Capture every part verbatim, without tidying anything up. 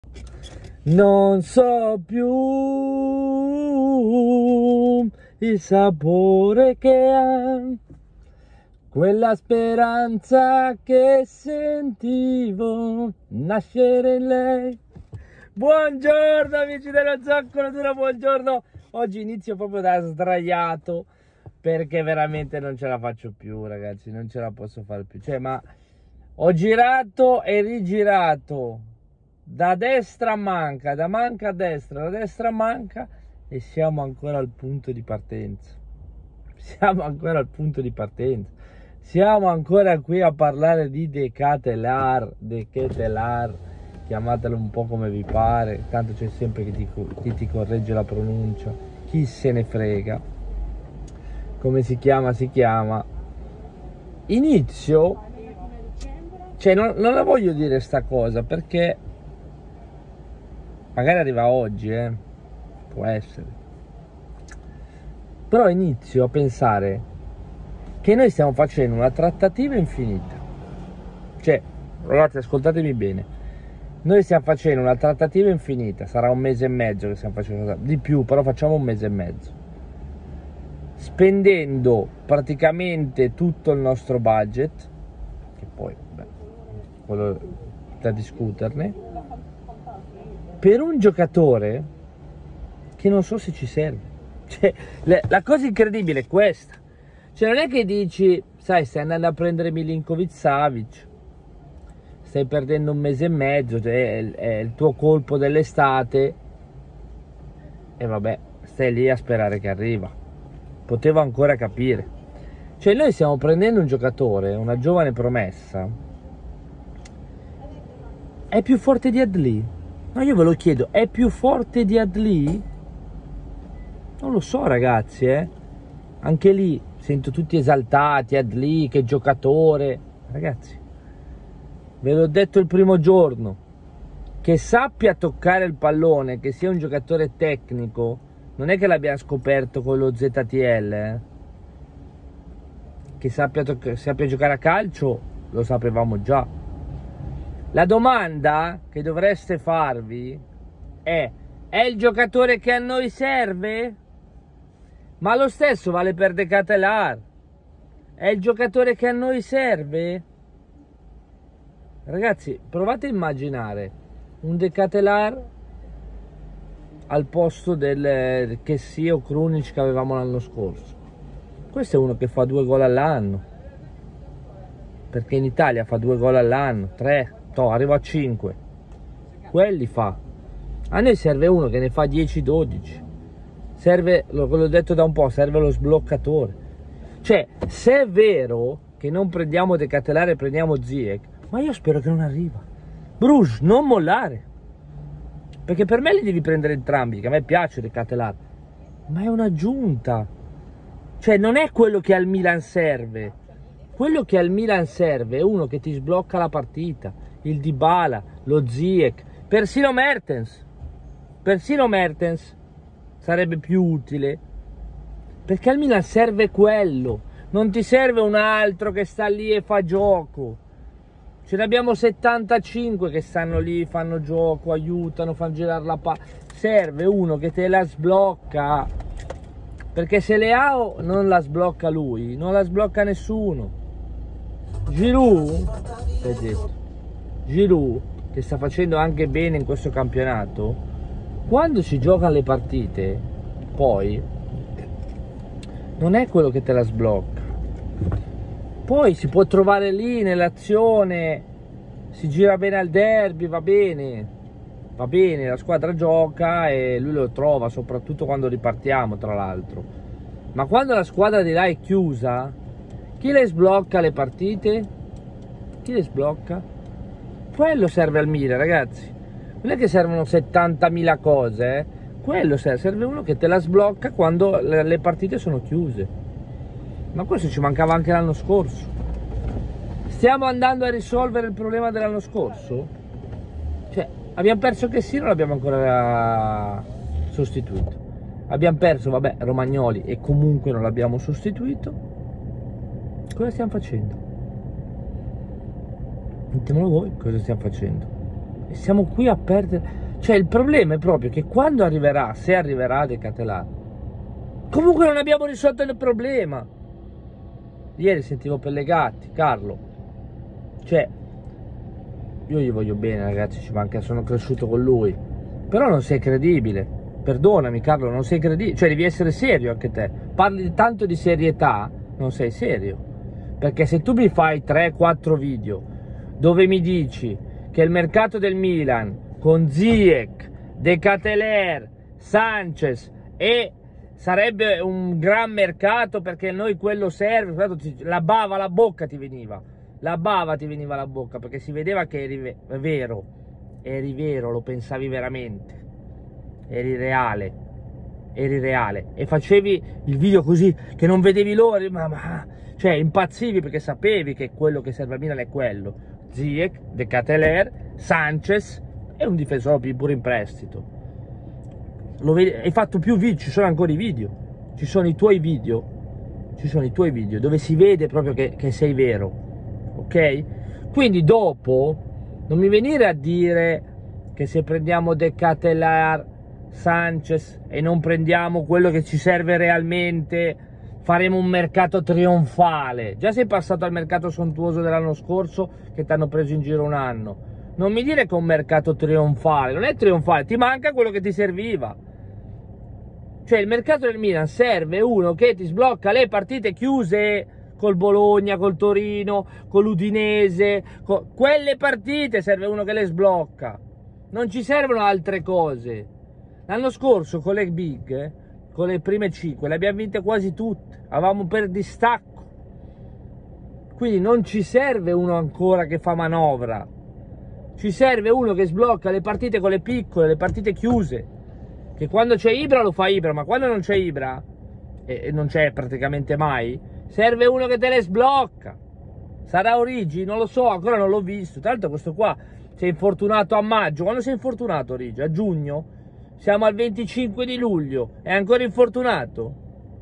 Non so più il sapore che ha quella speranza che sentivo nascere in lei. Buongiorno amici dello Zoccolo Duro, buongiorno. Oggi inizio proprio da sdraiato perché veramente non ce la faccio più, ragazzi, non ce la posso fare più. Cioè, ma ho girato e rigirato da destra a manca, da manca a destra, da destra a manca e siamo ancora al punto di partenza. Siamo ancora al punto di partenza. Siamo ancora qui a parlare di Decatelar, Decatelar, chiamatelo un po' come vi pare, tanto c'è sempre chi ti, chi ti corregge la pronuncia, chi se ne frega, come si chiama si chiama. Inizio, cioè non, non la voglio dire sta cosa perché magari arriva oggi, eh, può essere, però inizio a pensare che noi stiamo facendo una trattativa infinita. Cioè, ragazzi, ascoltatemi bene, noi stiamo facendo una trattativa infinita, sarà un mese e mezzo che stiamo facendo, di più, però facciamo un mese e mezzo, spendendo praticamente tutto il nostro budget, che poi, beh, quello da discuterne, per un giocatore che non so se ci serve. Cioè, le, la cosa incredibile è questa. Cioè, non è che dici, sai, stai andando a prendere Milinkovic-Savic, stai perdendo un mese e mezzo, cioè, è, è il tuo colpo dell'estate e vabbè, stai lì a sperare che arriva. Potevo ancora capire. Cioè, noi stiamo prendendo un giocatore, una giovane promessa, è più forte di Adli? Ma io ve lo chiedo, è più forte di Adli? Non lo so, ragazzi, eh. Anche lì sento tutti esaltati, Adli, che giocatore. Ragazzi, ve l'ho detto il primo giorno, che sappia toccare il pallone, che sia un giocatore tecnico, non è che l'abbiamo scoperto con lo Z T L, eh. Che sappia, sappia giocare a calcio, lo sapevamo già. La domanda che dovreste farvi è: è il giocatore che a noi serve? Ma lo stesso vale per Decatelar. È il giocatore che a noi serve? Ragazzi, provate a immaginare un Decatelar al posto del Kessie o Krunic che avevamo l'anno scorso. Questo è uno che fa due gol all'anno, perché in Italia fa due gol all'anno, tre, to, arriva a cinque. Quelli fa. A noi serve uno che ne fa dieci dodici. Serve, l'ho detto da un po', serve lo sbloccatore. Cioè, se è vero che non prendiamo Decatelar e prendiamo Ziyech, ma io spero che non arriva. Bruges, non mollare. Perché per me li devi prendere entrambi, che a me piace Decatelar, ma è un'aggiunta. Cioè, non è quello che al Milan serve. Quello che al Milan serve è uno che ti sblocca la partita. Il Dybala, lo Ziyech, persino Mertens. Persino Mertens sarebbe più utile, perché al Milan serve quello, non ti serve un altro che sta lì e fa gioco. Ce ne abbiamo settantacinque che stanno lì, fanno gioco, aiutano, fanno girare la palla. Serve uno che te la sblocca, perché se Leao non la sblocca lui, non la sblocca nessuno. Giroud, t'ho detto, Giroud, che sta facendo anche bene in questo campionato, quando si giocano le partite, poi non è quello che te la sblocca. Poi si può trovare lì nell'azione, si gira bene al derby, va bene, va bene, la squadra gioca e lui lo trova, soprattutto quando ripartiamo, tra l'altro. Ma quando la squadra di là è chiusa, chi le sblocca le partite? Chi le sblocca? Quello serve al Milan, ragazzi. Non è che servono settantamila cose, eh? Quello serve, serve uno che te la sblocca quando le, le partite sono chiuse. Ma questo ci mancava anche l'anno scorso. Stiamo andando a risolvere il problema dell'anno scorso? Cioè, abbiamo perso Kessie, non l'abbiamo ancora sostituito. Abbiamo perso, vabbè, Romagnoli e comunque non l'abbiamo sostituito. Cosa stiamo facendo? Dittemelo voi cosa stiamo facendo. e siamo qui a perdere. Cioè il problema è proprio che quando arriverà, se arriverà De Catelar, comunque non abbiamo risolto il problema. Ieri sentivo Pellegatti, Carlo, cioè io gli voglio bene ragazzi, ci manca, sono cresciuto con lui, però non sei credibile, perdonami Carlo, non sei credibile, cioè devi essere serio anche te, parli tanto di serietà, non sei serio, perché se tu mi fai tre quattro video dove mi dici che il mercato del Milan con Ziyech, De Catelar, Sanchez e sarebbe un gran mercato perché a noi quello serve, la bava alla bocca ti veniva, la bava ti veniva alla bocca perché si vedeva che eri vero, eri vero, lo pensavi veramente, eri reale, eri reale e facevi il video così che non vedevi l'ora, ma, ma cioè impazzivi perché sapevi che quello che serve al Milan è quello, Ziyech, De Catelar, Sanchez e un difensore pure in prestito. Lo vedi, hai fatto più video, ci sono ancora i video, ci sono i tuoi video, ci sono i tuoi video dove si vede proprio che, che sei vero, ok? Quindi dopo non mi venire a dire che se prendiamo De Catelar, Sanchez e non prendiamo quello che ci serve realmente faremo un mercato trionfale. Già sei passato al mercato sontuoso dell'anno scorso che ti hanno preso in giro un anno. Non mi dire che è un mercato trionfale, non è trionfale, ti manca quello che ti serviva. Cioè il mercato del Milan serve uno che ti sblocca le partite chiuse col Bologna, col Torino, con l'Udinese, con... quelle partite serve uno che le sblocca. Non ci servono altre cose. L'anno scorso con le big, eh, con le prime cinque, le abbiamo vinte quasi tutte, avevamo per distacco. Quindi non ci serve uno ancora che fa manovra. Ci serve uno che sblocca le partite con le piccole, le partite chiuse. Che quando c'è Ibra lo fa Ibra, ma quando non c'è Ibra, e non c'è praticamente mai, serve uno che te le sblocca. Sarà Origi? Non lo so, ancora non l'ho visto. Tra l'altro questo qua si è infortunato a maggio. Quando si è infortunato Origi? A giugno? Siamo al venticinque di luglio. È ancora infortunato?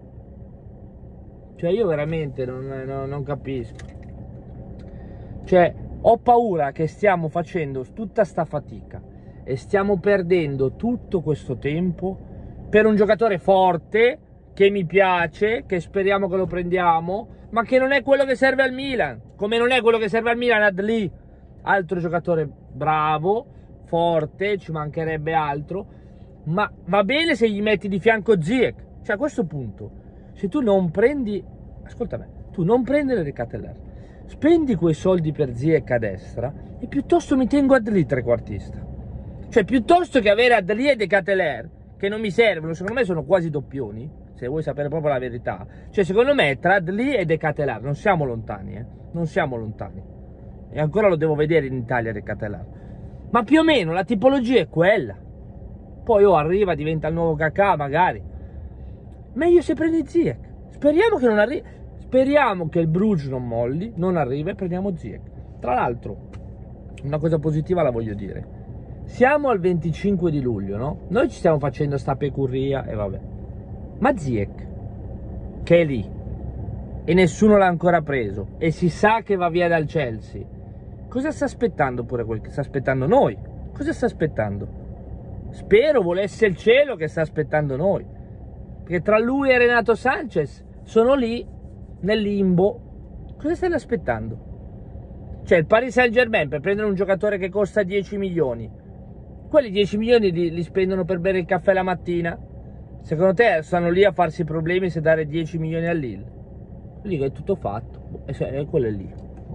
Cioè io veramente non, non, non capisco. Cioè ho paura che stiamo facendo tutta sta fatica e stiamo perdendo tutto questo tempo per un giocatore forte che mi piace, che speriamo che lo prendiamo, ma che non è quello che serve al Milan, come non è quello che serve al Milan Adli, altro giocatore bravo, forte, ci mancherebbe altro, ma va bene se gli metti di fianco Ziyech. Cioè a questo punto, se tu non prendi, ascolta me, tu non prendi le Catelar, spendi quei soldi per Ziyech a destra e piuttosto mi tengo Adli trequartista. Cioè piuttosto che avere Adli e De Catelar, che non mi servono, secondo me sono quasi doppioni, se vuoi sapere proprio la verità. Cioè secondo me tra Adli e De Catelar non siamo lontani, eh? Non siamo lontani. E ancora lo devo vedere in Italia De Catelar. Ma più o meno la tipologia è quella. Poi o oh, arriva, diventa il nuovo Kakà magari. Meglio se prendi Ziyech. Speriamo che non arrivi. Speriamo che il Bruges non molli, non arriva e prendiamo Ziyech. Tra l'altro, una cosa positiva la voglio dire. Siamo al venticinque di luglio, no? Noi ci stiamo facendo sta pecurria e vabbè. Ma Ziyech, che è lì, e nessuno l'ha ancora preso, e si sa che va via dal Chelsea, cosa sta aspettando pure quel che sta aspettando noi? Cosa sta aspettando? Spero volesse il cielo che sta aspettando noi. Perché tra lui e Renato Sanchez sono lì, nel limbo. Cosa stanno aspettando? Cioè il Paris Saint-Germain per prendere un giocatore che costa dieci milioni, quelli dieci milioni li, li spendono per bere il caffè la mattina. Secondo te stanno lì a farsi problemi se dare dieci milioni all'Lille? Lì è tutto fatto, e cioè, quello è lì.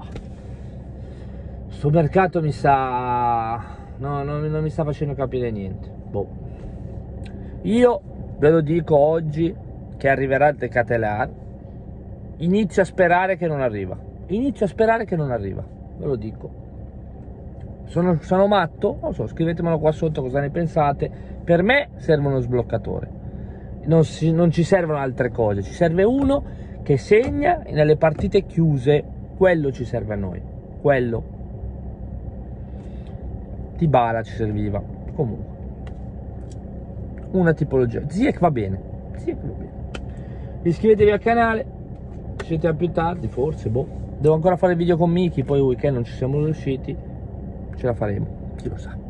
Sto mercato mi sta... no, non, non mi sta facendo capire niente. Boh. Io ve lo dico oggi che arriverà De Catelar, inizio a sperare che non arriva. Inizio a sperare che non arriva, ve lo dico. Sono, sono matto? Non lo so, scrivetemelo qua sotto cosa ne pensate. Per me serve uno sbloccatore. Non, si, non ci servono altre cose, ci serve uno che segna nelle partite chiuse, quello ci serve a noi, quello. Dybala ci serviva, comunque. Una tipologia, Ziyech va bene, Ziyech va bene. Iscrivetevi al canale, ci sentiamo più tardi, forse, boh. Devo ancora fare il video con Miki, poi il weekend non ci siamo riusciti, ce la faremo, chi lo sa.